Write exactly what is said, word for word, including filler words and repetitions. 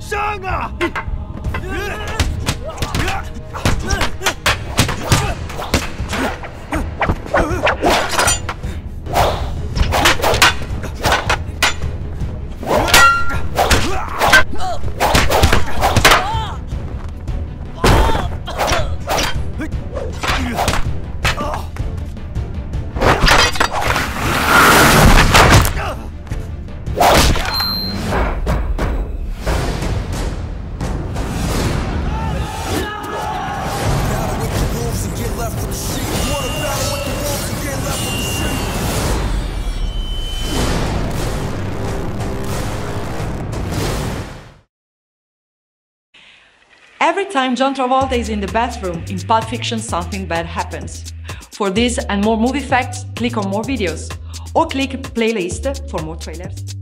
上啊！ Every time John Travolta is in the bathroom in Pulp Fiction, something bad happens. For this and more movie facts, click on more videos or click playlist for more trailers.